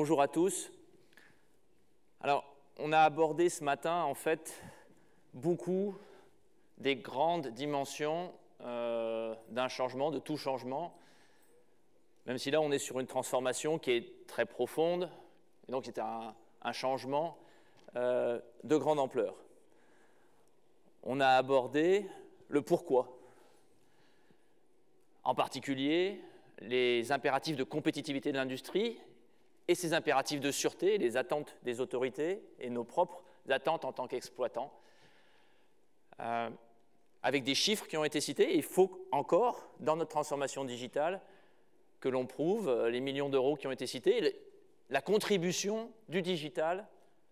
bonjour à tous. Alors, on a abordé ce matin, en fait, beaucoup des grandes dimensions d'un changement, de tout changement, même si là, on est sur une transformation qui est très profonde, et donc c'est un changement de grande ampleur. On a abordé le pourquoi, en particulier les impératifs de compétitivité de l'industrie et ses impératifs de sûreté, les attentes des autorités et nos propres attentes en tant qu'exploitants, avec des chiffres qui ont été cités. Il faut encore, dans notre transformation digitale, que l'on prouve les millions d'euros qui ont été cités, la contribution du digital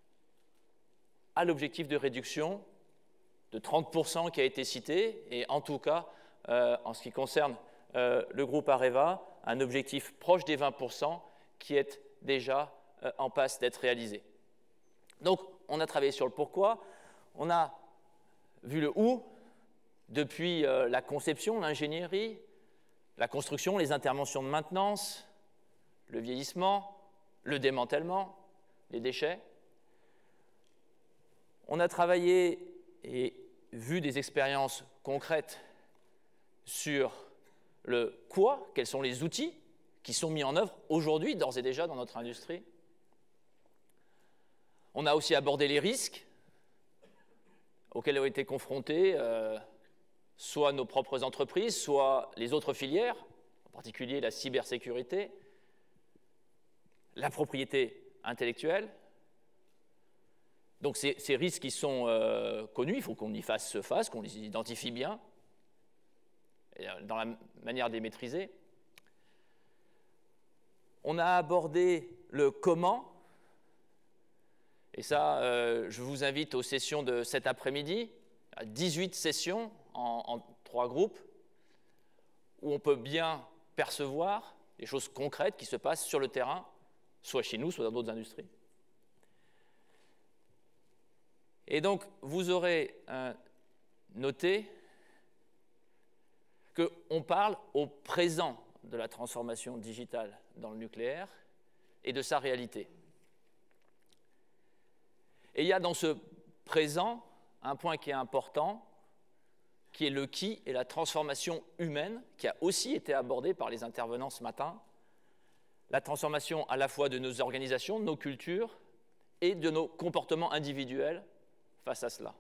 à l'objectif de réduction de 30% qui a été cité, et en tout cas, en ce qui concerne le groupe Areva, un objectif proche des 20% qui est déjà en passe d'être réalisé. Donc, on a travaillé sur le pourquoi, on a vu le où, depuis la conception, l'ingénierie, la construction, les interventions de maintenance, le vieillissement, le démantèlement, les déchets. On a travaillé et vu des expériences concrètes sur le quoi, quels sont les outils qui sont mis en œuvre aujourd'hui, d'ores et déjà, dans notre industrie. On a aussi abordé les risques auxquels ont été confrontés soit nos propres entreprises, soit les autres filières, en particulier la cybersécurité, la propriété intellectuelle. Donc ces risques qui sont connus, il faut qu'on y fasse face, qu'on les identifie bien, dans la manière de les maîtriser. On a abordé le comment, et ça, je vous invite aux sessions de cet après-midi, à 18 sessions en 3 groupes, où on peut bien percevoir des choses concrètes qui se passent sur le terrain, soit chez nous, soit dans d'autres industries. Et donc, vous aurez noté qu'on parle au présent de la transformation digitale dans le nucléaire et de sa réalité. Et il y a dans ce présent un point qui est important, qui est le qui et la transformation humaine, qui a aussi été abordé par les intervenants ce matin. La transformation à la fois de nos organisations, de nos cultures et de nos comportements individuels face à cela.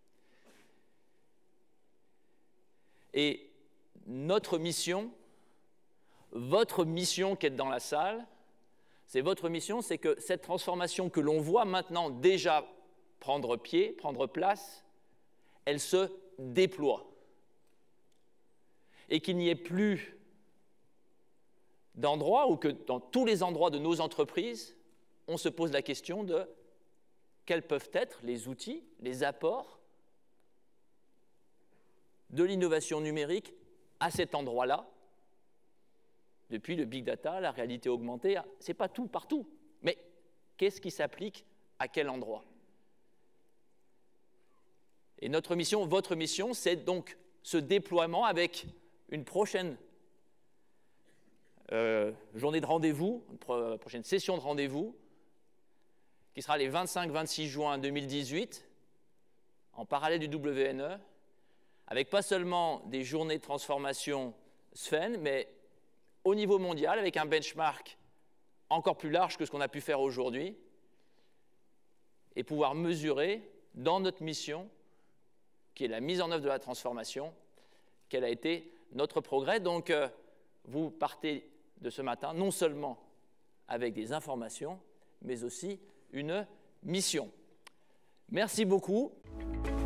Et notre mission, votre mission qui est dans la salle, c'est votre mission, c'est que cette transformation que l'on voit maintenant déjà prendre pied, prendre place, elle se déploie. Et qu'il n'y ait plus d'endroits où que dans tous les endroits de nos entreprises, on se pose la question de quels peuvent être les outils, les apports de l'innovation numérique à cet endroit-là, depuis le big data, la réalité augmentée, ce n'est pas tout partout, mais qu'est-ce qui s'applique à quel endroit? Et notre mission, votre mission, c'est donc ce déploiement avec une prochaine journée de rendez-vous, une prochaine session de rendez-vous, qui sera les 25-26 juin 2018, en parallèle du WNE, avec pas seulement des journées de transformation SFEN, mais au niveau mondial, avec un benchmark encore plus large que ce qu'on a pu faire aujourd'hui, et pouvoir mesurer dans notre mission, qui est la mise en œuvre de la transformation, quel a été notre progrès. Donc, vous partez de ce matin non seulement avec des informations, mais aussi une mission. Merci beaucoup.